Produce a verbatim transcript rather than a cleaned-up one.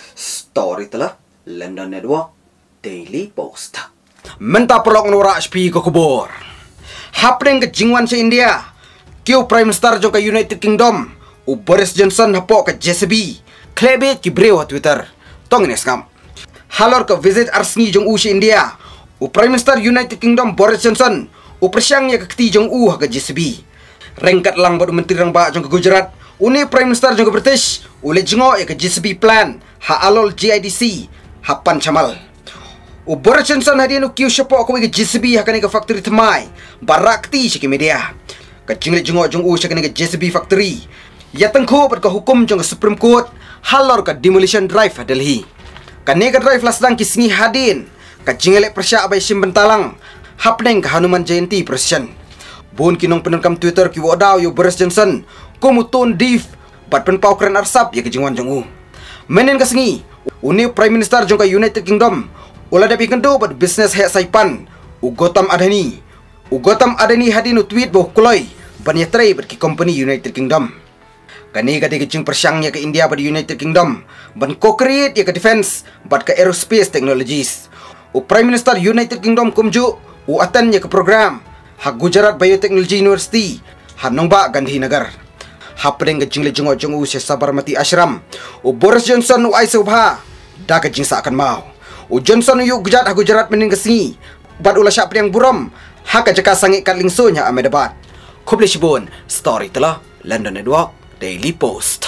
Story telah London Network Daily Post. Menta pelok nora H P ke kubur. Happening ke jingwan se India. Kiu Prime Minister jong ke United Kingdom. U Boris Johnson hapok ke J C B. Klebet ki brewa Twitter. Tong ini skam. Halor ke visit arsni jong u se India. U Prime Minister United Kingdom Boris Johnson. U persyangnya ke keti jong u ke J C B. Rengkat lang badu menteri rang ba jong ke Gujarat. Uni Prime Minister jong ke British. Ule jengo ya ke J C B plan. Ha alol G I D C. Hapan camal. U Boris Johnson hadian u kiu syapok ko ke J C B hakani ke factory temai. Barakti si ke media. Ke jinglet jengo jong u sakani ke J C B factory. Ya tengku ber ke hukum jong ke Supreme Court. Halor ke demolition drive Delhi. Ka nega drive lasdang kisingi hadin. Ka jinglet persya abai sim bentalang. Happening ke Hanuman Jayanti procession. Bun kinong penerkam Twitter ki wadaw yo Boris Johnson. Kumutun div. Bat penpau keren arsap ya ke jingwan jong u. Menen kasengi, uni Prime Minister jong ke United Kingdom, ula dapi kendo bat business hek saipan, u Gautam Adani. U Gautam Adani hadin u tweet boh kuloi, ban yatrai bat ki company United Kingdom. Kani kati kecing persyangnya ke India bat United Kingdom, ban co-create ya ke defense, bat ke aerospace technologies. U Prime Minister United Kingdom kumju, u atan ya ke program, hak Gujarat Biotechnology University, hanong ba Gandhi Nagar. Happening ke jingle jengok jeng u se Sabarmati Ashram. U Boris Johnson u ai subha. Da ke jing sa akan mau. U Johnson u Gujarat ha Gujarat mening kesini. Bad ula syak priang buram. Ha ka jaka sangit kat lingsun ya Ahmedabad. Kubli shibun. Story telah London Network Daily Post.